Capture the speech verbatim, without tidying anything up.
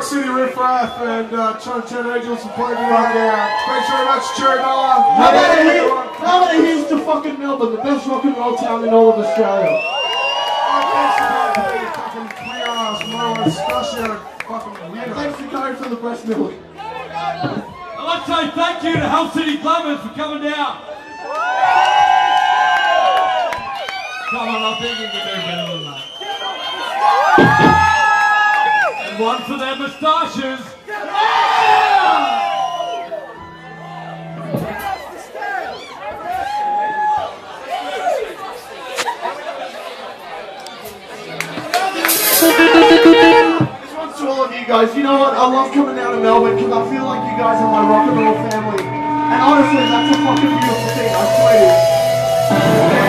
City Riffraff and uh, Chunk Ten Angels for playing tonight. Yeah. Thanks very much, Jared Noah. How many here? How many here's to fucking Melbourne, the best rock and roll town in all of Australia? Fucking queer ass Marlon Stasher, fucking weirdo. Thanks to going for the breast milk. I'd like to say thank you to Hull City Glamours for coming down. Come on, I think you can do better than that. And one for their moustaches. This one's to all of you guys. You know what? I love coming down to Melbourne because I feel like you guys are my rock and roll family. And honestly, that's a fucking beautiful thing. I swear to you.